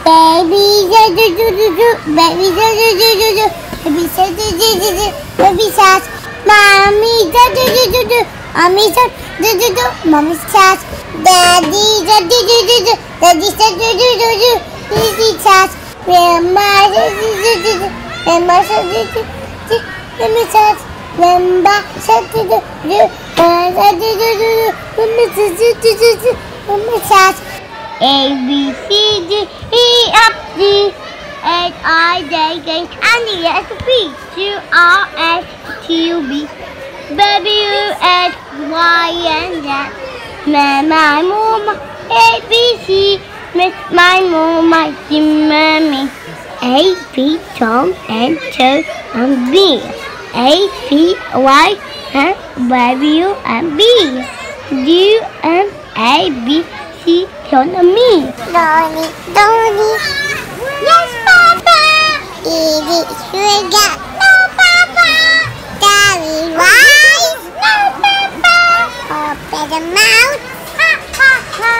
Baby shark do do do do. Baby shark do do do do. Baby shark do do do do. Baby shark. Mommy shark do do do do. Mommy shark do do do. Mommy shark. Daddy shark do do do do. Daddy shark do do do do. Daddy shark. Grandma shark do do do do. Grandma shark do do do. Grandma shark. Grandma shark do do do. Grandma shark do do do do. Grandma shark do do do do. Grandma shark. A B C D E F G H I J K and the S P Q R S T U V W X Y and Z. My mom A B C Miss my mom my mommy A B Tom and Joe and B A P Y and W and B U and A B C on me. Donny, Donny. Yes, Papa. Eat it, sugar. No, Papa. Daddy, rice. No, Papa. Open the mouth. Ha, ha, ha.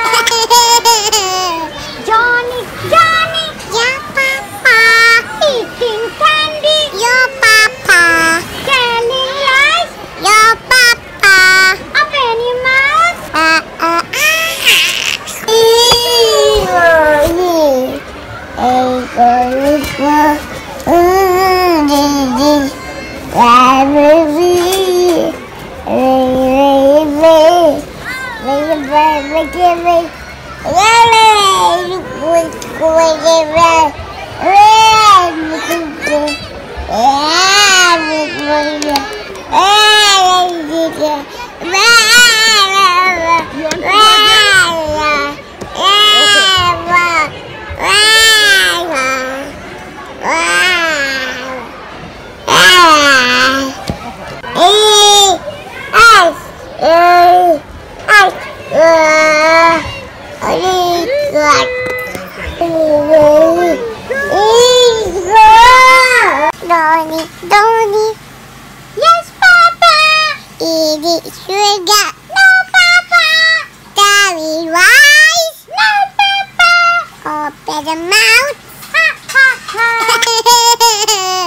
Johnny, Johnny. Yeah, Papa. Eating candy. Yeah, Papa. Telling lies. Yeah, Papa. Open your mouth. Donny, Donny. Yes, Papa. Eat it, sugar. No, Papa. Daddy, rice. No, Papa. Open the mouth. Ha, ha, ha.